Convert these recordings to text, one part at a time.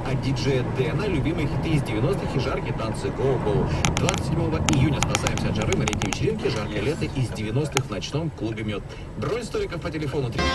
от диджея Дэна, любимые хиты из 90-х и жаркие танцы «Go-Go». 27 июня спасаемся от жары на летней вечеринке «Жаркое лето» из 90-х в ночном клубе «Мед». Бронь столиков по телефону 3...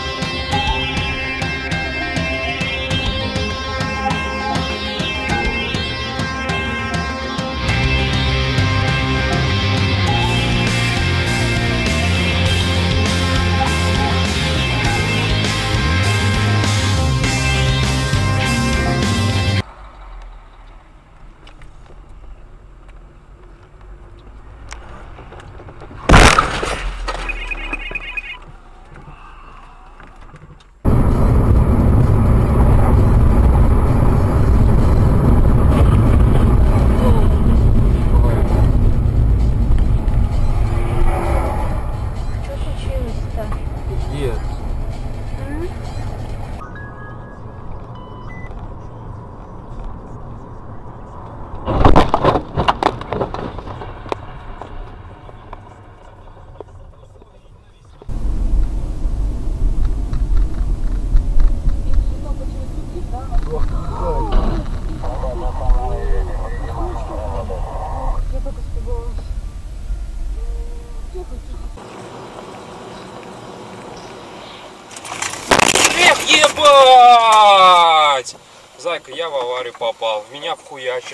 Ебать! Зайка, я в аварию попал. В меня вхуячили.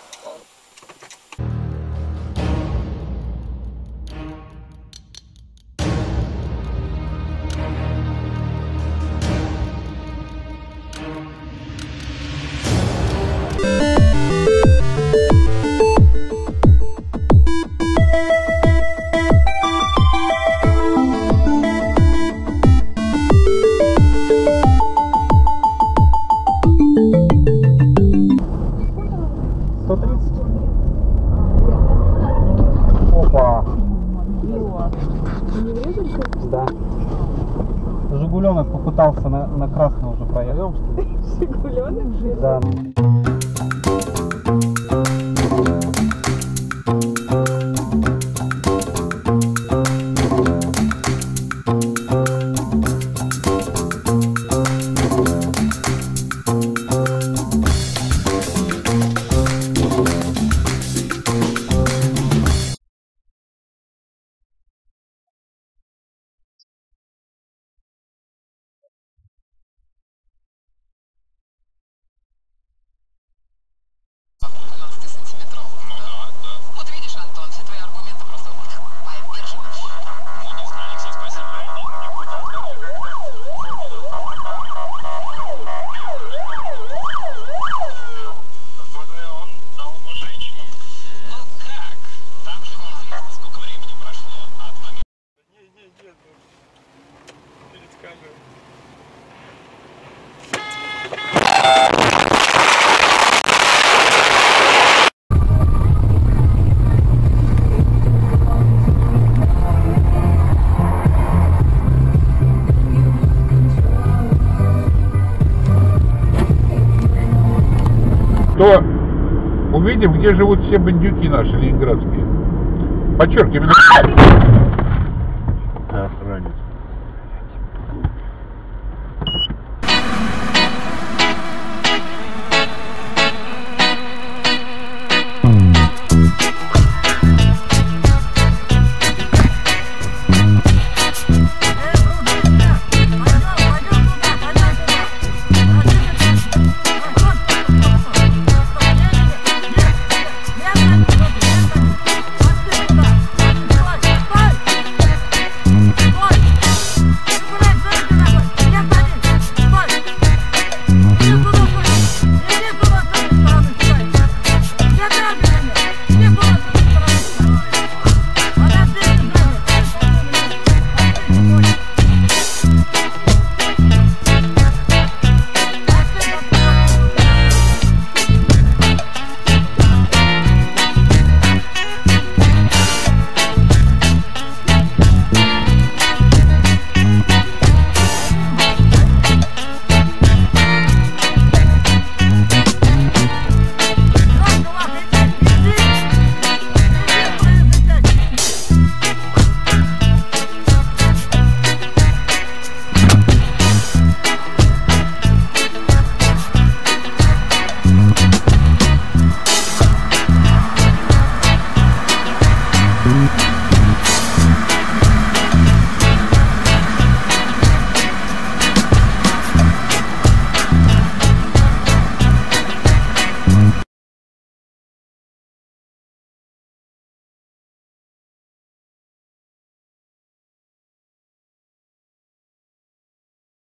Да. Жигуленок попытался на красный уже проехать. Жигуленок? Да. То увидим, где живут все бандюки наши ленинградские. Подчеркиваем. Да, ранец.